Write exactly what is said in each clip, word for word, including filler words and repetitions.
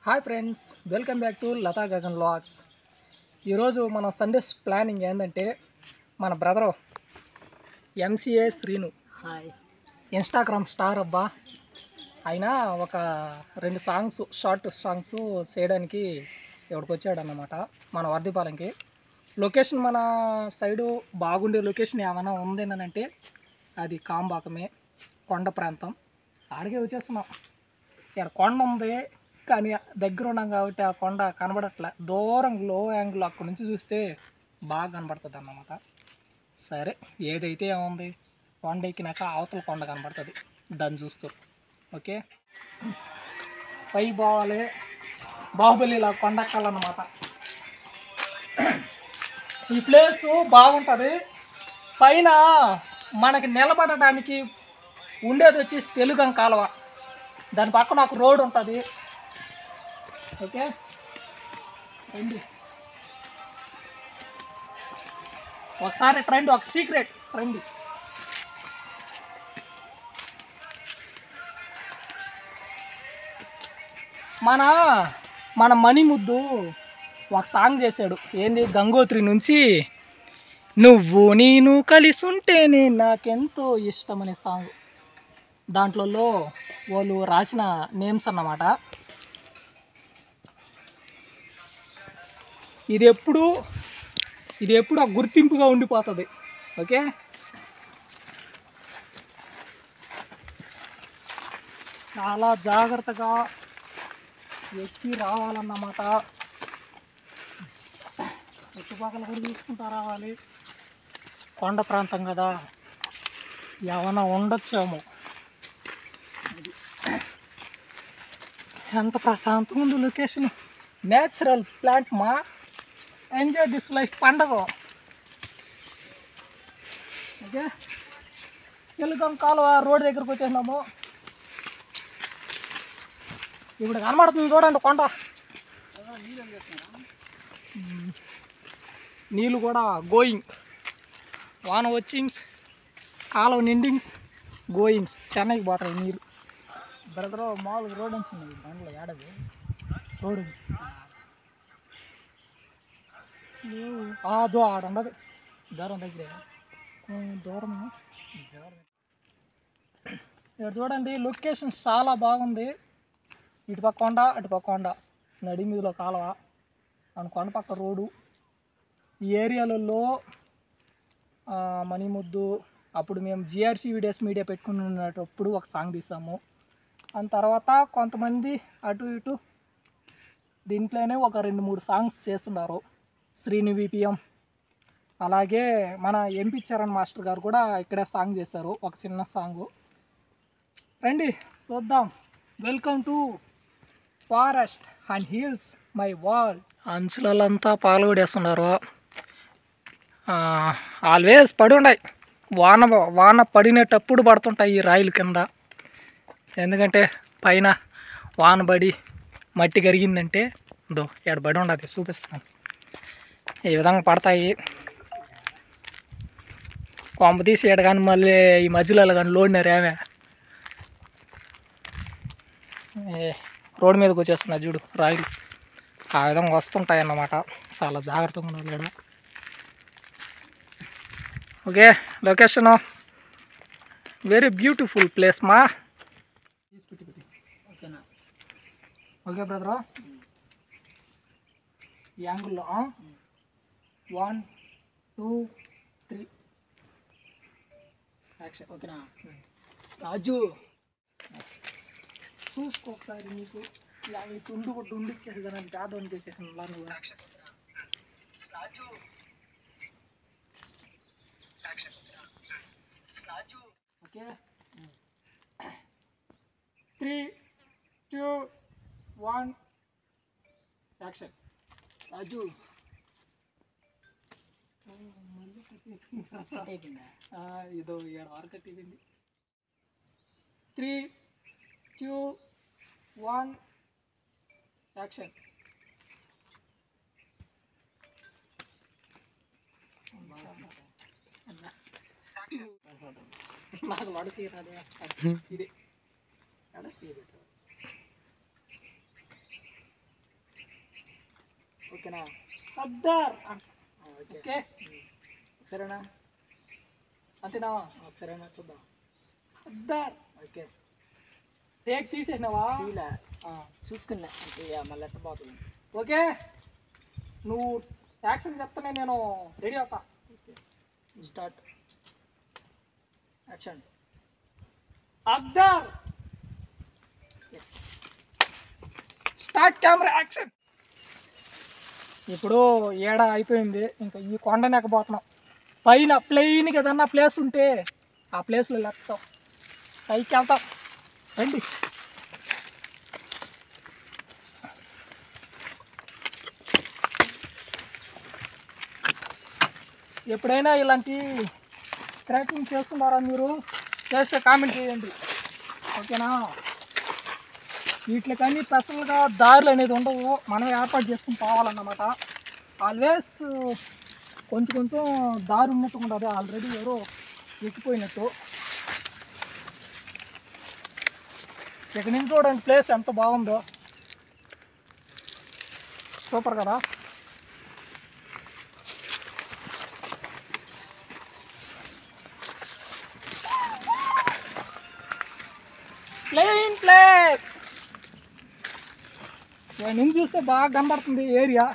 Hi friends, welcome back to Latha Gagan vlogs. ఈరోజు మన Sunday's planning ఏంటంటే మన brother MCA Srinu hi Instagram star అబ్బా ఆయన ఒక రెండు సాంగ్స్ షార్ట్ సాంగ్స్ చేయడానికి ఇక్కడికి వచ్చాడు అన్నమాట మన వర్ధిపాలెంకి. లొకేషన్ మన సైడు బాగుండే లొకేషన్ ఏమైనా ఉందేనంటే అది కాంబాకమే, కొండ ప్రాంతం. ఆడికే వచ్చేస్తున్నాం. ఇక్కడ కొండ ఉంది కానీ దగ్గర ఉన్నాం కాబట్టి ఆ కొండ కనబడట్లే. దూరం లో యాంగిల్ అక్కడి నుంచి చూస్తే బాగా కనబడుతుంది అన్నమాట. సరే ఏదైతే ఏముంది, కొండ ఎక్కినాక అవతల కొండ కనబడుతుంది, దాన్ని చూస్తూ. ఓకే, పై పోవాలి, బాహుబలిలా కొండ ఎక్కాలన్నమాట. ఈ ప్లేసు బాగుంటుంది. పైన మనకి నిలబడడానికి ఉండేది వచ్చేసి తెలుగం కాలువ, దాని పక్కన ఒక రోడ్ ఉంటుంది. ఓకే రండి ఒకసారి ట్రెండ్, ఒక సీక్రెట్ రండి. మన మన మణిముద్దు ఒక సాంగ్ చేశాడు, ఏంది, గంగోత్రి నుంచి నువ్వు నేను కలిసి ఉంటేనే నాకెంతో ఇష్టం అనే సాంగ్. దాంట్లో వాళ్ళు రాసిన నేమ్స్ అన్నమాట. ఇది ఎప్పుడు ఇది ఎప్పుడు ఒక గుర్తింపుగా ఉండిపోతుంది. ఓకే, చాలా జాగ్రత్తగా ఎక్కి రావాలన్నమాట. చుట్టుపక్కల కూడా చూసుకుంటూ రావాలి. కొండ ప్రాంతం కదా, ఏమైనా ఉండొచ్చేమో. ఎంత ప్రశాంతంగా ఉంది లొకేషన్. నేచురల్ ప్లాంట్ మా, ఎంజాయ్ దిస్ లైఫ్ పండగ. ఓకే, తెలుగం కాలువ రోడ్ దగ్గరకు వచ్చేసినాము. ఇప్పుడు కనబడుతుంది చూడండి కొండ. నీళ్ళు కూడా గోయింగ్, వాన వచ్చింగ్స్, కాలువ నిండింగ్స్, గోయింగ్స్. చెన్నైకి పోతాయి నీళ్ళు. బ్రదర్ మామూలుగా రోడ్ ఉంటుంది దాంట్లో ఏడది రోడ్ దో ఆడ ఉండదు, దూరం దగ్గర దూరం. ఇక్కడ చూడండి లొకేషన్ చాలా బాగుంది. ఇటుపక్క కొండ, అటుపక్క కొండ, నడి మీదలో కాలువ, మన కొండ పక్క రోడ్డు. ఈ ఏరియాలలో మణిముద్దు అప్పుడు మేము జిఆర్సీ వీడియోస్ మీడియా పెట్టుకుని ఉన్నప్పుడు ఒక సాంగ్ తీసాము. దాని తర్వాత కొంతమంది అటు ఇటు దీంట్లోనే ఒక రెండు మూడు సాంగ్స్ చేస్తున్నారు. శ్రీని విపిఎం, అలాగే మన ఎంపీ చరణ్ మాస్టర్ గారు కూడా ఇక్కడే సాంగ్ చేశారు, ఒక చిన్న సాంగు. రండి చూద్దాం. Welcome to forest and hills my world. అంచులంతా పాల్గొడేస్తున్నారు. ఆల్వేస్ పడి ఉన్నాయి, వాన వాన పడినటప్పుడు పడుతుంటాయి ఈ రాయిల కింద. ఎందుకంటే పైన వాన పడి మట్టి కరిగిందంటే దో ఇక్కడ పడి ఉండదు, చూపిస్తాను. ఈ విధంగా పడతాయి. కొంప తీసి ఏడు కానీ మళ్ళీ ఈ మధ్యలో కానీ లోడినారు ఏమే రోడ్డు మీదకి వచ్చేస్తున్నా చూడు రాయిలు. ఆ విధంగా వస్తుంటాయి అన్నమాట. చాలా జాగ్రత్తగా ఉండాలి ఇక్కడ. Okay, location very beautiful place మా. ఓకే బ్రదరు, ఈ యాంగిల్లో వన్ టూ త్రీ యాక్షన్. ఓకేనా రాజు, చూసుకోసారి నీకు ఈ తుండు కూడా ఉండిచ్చేసి దాన్ని దాదం చేసేసాను నువ్వు. Raju Raju okay, three two one action. Raju ఇదో ఏడు వరకు కట్టింది. Three two one action. నాకు నడుసు రాదే ఇది నడుసు. ఓకేనా? అద్దర్ ఓకే సరేనా? అంతేనా? సరేనా చూద్దాం. అద్దర్ ఓకే టేక్ తీసేసినావా? ఇలా చూసుకున్నా అంటే మళ్ళీ ఎట్ట పోతుంది. ఓకే నువ్వు యాక్షన్ చెప్తానే నేను రెడీ అవుతా. Okay start action. అద్దర్ స్టార్ట్ కెమెరా యాక్షన్. ఇప్పుడు ఏడ అయిపోయింది, ఇంకా ఈ కొండని ఎక్కబోతున్నాం. పైన ప్లెయిన్కి ఏదన్నా ప్లేస్ ఉంటే ఆ ప్లేస్లో లేస్తాం, పైకి వెళ్తాం. రండి. ఎప్పుడైనా ఇలాంటి ట్రెక్కింగ్ చేస్తున్నారా మీరు? చేస్తే కామెంట్ చేయండి, ఓకేనా? వీటికన్నీ స్పెషల్గా దారులు అనేది ఉండవు, మనం ఏర్పాటు చేసుకుని పోవాలన్నమాట. ఆల్వేస్ కొంచెం కొంచెం దారి ఉన్నట్టు ఉండదు, ఆల్రెడీ ఎవరో ఎక్కిపోయినట్టు. ఇక్కడ నుంచి చూడండి ప్లేస్ ఎంత బాగుందో, సూపర్ కదా. ప్లెయిన్ ప్లేస్ నుంచి చూస్తే బాగా కనబడుతుంది ఏరియా.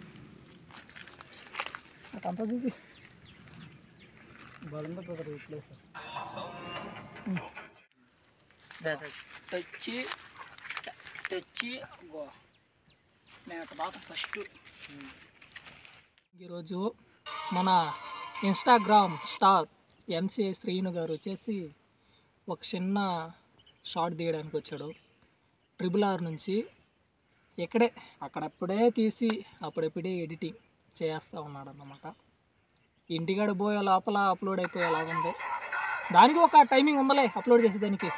అదంతా చూసి బాగుంది బ్రదర్ ఈ ప్లేస్. తెచ్చి తెచ్చి మేత బాగా ఫస్ట్. ఈరోజు మన ఇన్స్టాగ్రామ్ స్టార్ ఎంసీఏ శ్రీను గారు వచ్చేసి ఒక చిన్న షార్ట్ తీయడానికి వచ్చాడు. ట్రిపుల్ ఆర్ నుంచి ఇక్కడే అక్కడప్పుడే తీసి అప్పుడప్పుడే ఎడిటింగ్ చేస్తూ ఉన్నాడు అన్నమాట. ఇంటికాడ పోయే లోపల అప్లోడ్ అయిపోయేలాగా ఉంది. దానికి ఒక టైమింగ్ ఉందలే అప్లోడ్ చేసేదానికి.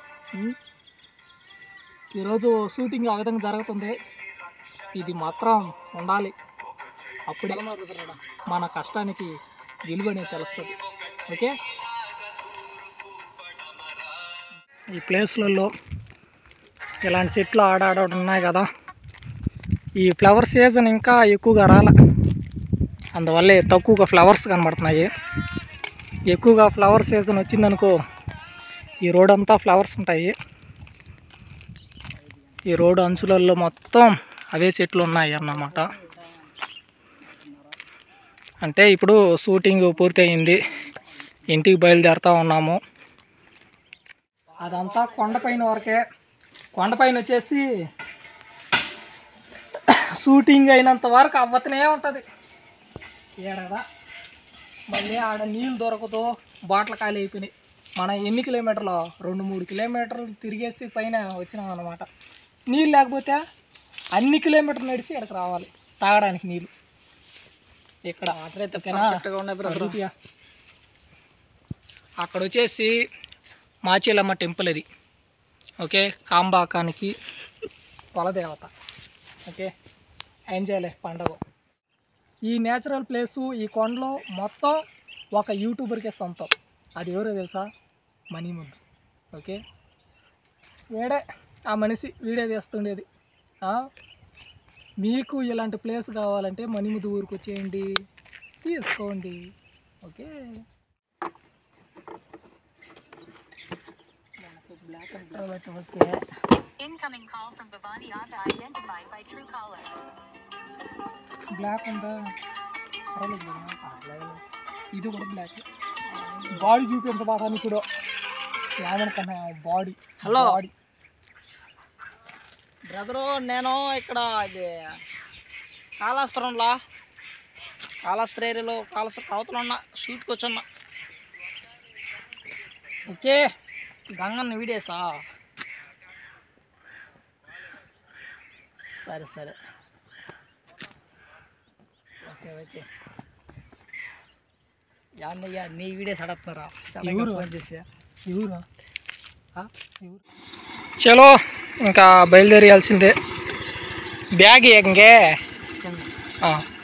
ఈరోజు షూటింగ్ ఆ విధంగా జరుగుతుంది. ఇది మాత్రం ఉండాలి, అప్పుడే మన కష్టానికి విలువ అనేది తెలుస్తుంది. ఓకే, ఈ ప్లేస్లలో ఇలాంటి చెట్లు ఆడాడ ఉన్నాయి కదా. ఈ ఫ్లవర్ సీజన్ ఇంకా ఎక్కువగా రాల, అందువల్లే తక్కువగా ఫ్లవర్స్ కనబడుతున్నాయి. ఎక్కువగా ఫ్లవర్ సీజన్ వచ్చిందనుకో ఈ రోడ్ అంతా ఫ్లవర్స్ ఉంటాయి. ఈ రోడ్ అంచులలో మొత్తం అవే చెట్లు ఉన్నాయి అన్నమాట. అంటే ఇప్పుడు షూటింగ్ పూర్తయింది, ఇంటికి బయలుదేరుతూ ఉన్నాము. అదంతా కొండపైన వరకే. కొండపైన వచ్చేసి షూటింగ్ అయినంత వరకు అవ్వతనే ఉంటుంది ఏడదా. మళ్ళీ ఆడ నీళ్ళు దొరకదు, బాటలు ఖాళీ అయిపోయినాయి. మన ఎన్ని కిలోమీటర్లు, రెండు మూడు కిలోమీటర్లు తిరిగేసి పైన వచ్చినాం అన్నమాట. నీళ్ళు లేకపోతే అన్ని కిలోమీటర్లు నడిచి ఇక్కడికి రావాలి తాగడానికి నీళ్ళు. ఇక్కడ అక్కడ వచ్చేసి మాచిలమ్మ టెంపుల్ అది. ఓకే, కాంబాకానికి కులదేవత. ఓకే, ఎంజాయ్లే పండగ. ఈ నేచురల్ ప్లేసు, ఈ కొండలో మొత్తం ఒక యూట్యూబర్కే సొంతం. అది ఎవరో తెలుసా? మణిముద్దు. ఓకే, వీడే ఆ మనిషి, వీడే తీస్తుండేది. మీకు ఇలాంటి ప్లేస్ కావాలంటే మణిముద్దు ఊరికి వచ్చేయండి, తీసుకోండి. Okay, okay. Incoming call from Bhavani Aga identified by Truecaller. Block ఉందా? ఇది కూడా బ్లాక్. బాడీ చూపించబాగా ఇప్పుడు ఏమనుకున్నా బాడీ. హలో బ్రదరు, నేను ఇక్కడ ఇది కాళాస్త్రంలో కాళాస్త్ర ఏరియాలో కాళాస్త్ర కవతలు ఉన్నా, షూట్కి వచ్చున్నా. ఓకే, గంగన్న వీడియోసా? సరే సరే ఓకే ఓకే. యాన్నయ్య నీ వీడియోస్ అడుగుతున్నారా? ఎవరు ఫోన్ చేసా? ఎవరు? చలో ఇంకా బయలుదేరాల్సిందే. బ్యాగ్ ఇంకే